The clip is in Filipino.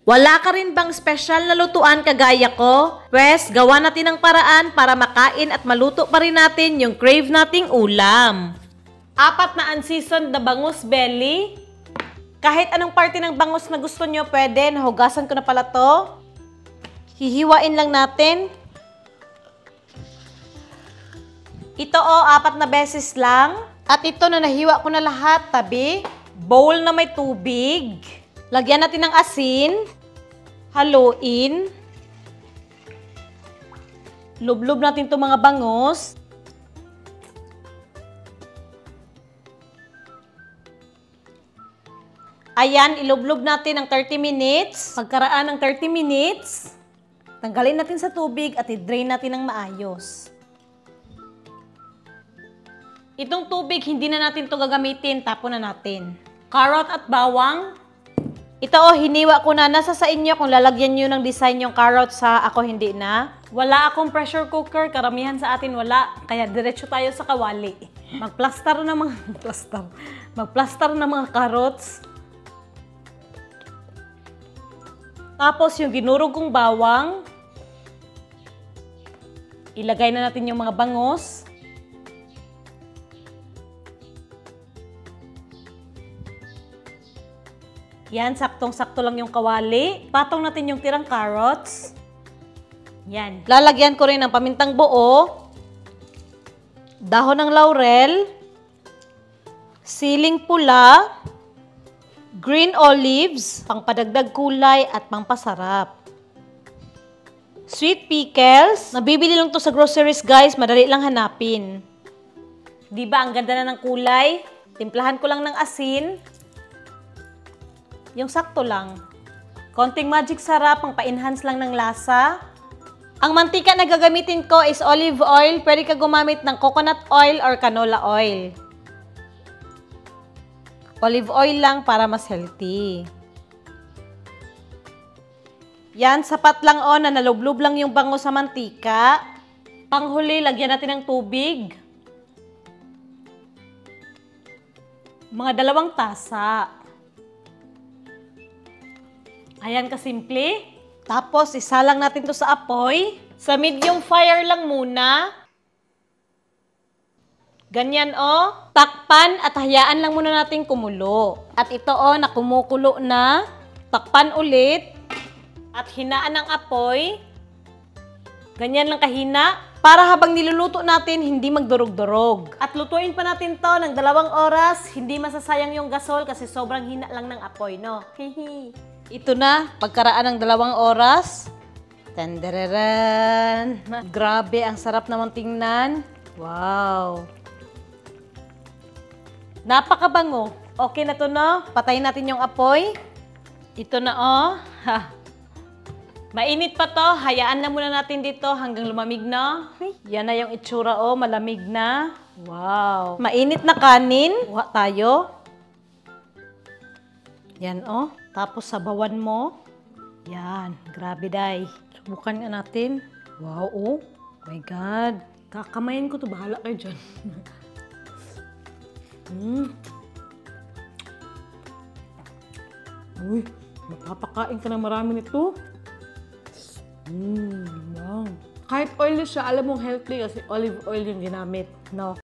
Wala ka rin bang special na lutuan kagaya ko? Pwes, gawa natin ng paraan para makain at maluto pa rin natin yung crave nating ulam. 4 na unseasoned na bangus belly. Kahit anong parte ng bangus na gusto nyo, pwede. Nahugasan ko na pala to. Hihiwain lang natin. Ito 4 na beses lang. At ito na nahiwa ko na lahat, tabi. Bowl na may tubig. Lagyan natin ng asin. Haluin. Lublob natin itong mga bangus. Ayan, ilublob natin ng 30 minutes. Pagkaraan ng 30 minutes, tanggalin natin sa tubig at i-drain natin ng maayos. Itong tubig, hindi na natin ito gagamitin, tapon na natin. Carrot at bawang. Ito hiniwa ko na. Nasa sa inyo kung lalagyan nyo ng design yung carrot, sa ako hindi na. Wala akong pressure cooker, karamihan sa atin wala. Kaya diretso tayo sa kawali. Magplaster ng mga carrots. Tapos yung ginurog kong bawang. Ilagay na natin yung mga bangus. Yan, saktong-sakto lang yung kawali. Patong natin yung tirang carrots. Yan. Lalagyan ko rin ng pamintang buo, dahon ng laurel, siling pula, green olives, pangpadagdag kulay at pampasarap. Sweet pickles. Nabibili lang to sa groceries, guys. Madali lang hanapin. Diba, ang ganda na ng kulay? Timplahan ko lang ng asin. Yung sakto lang. Konting magic sarap, pang pa-enhance lang ng lasa. Ang mantika na gagamitin ko is olive oil. Pwede ka gumamit ng coconut oil or canola oil. Olive oil lang para mas healthy. Yan, sapat lang na nalublob lang yung bango sa mantika. Panghuli, lagyan natin ng tubig. Mga 2 tasa. Ayan kasimple. Tapos, isalang natin to sa apoy. Sa medium fire lang muna. Ganyan Takpan at hayaan lang muna natin kumulo. At ito na kumukulo na. Takpan ulit. At hinaan ng apoy. Ganyan lang kahina. Para habang niluluto natin, hindi magdurog-durog. At lutuin pa natin to ng 2 oras. Hindi masasayang yung gasol kasi sobrang hina lang ng apoy, no? Hihi. Ito na, pagkaraan ng 2 oras. Tandararan! Grabe, ang sarap naman tingnan. Wow! Napakabango. Okay na to, no? Patayin natin yung apoy. Ito na, Ha. Mainit pa to. Hayaan na muna natin dito hanggang lumamig na. Yan na yung itsura, malamig na. Wow! Mainit na kanin. Kuha tayo. Yan, Tapos sabawan mo. Yan. Grabe, day. Subukan nga natin. Wow, Oh my God. Kakamayin ko to. Bahala kayo dyan. Uy, mapapakain ka ng marami nito. Wow. Kahit oily siya, alam mong healthy kasi olive oil yung ginamit, no?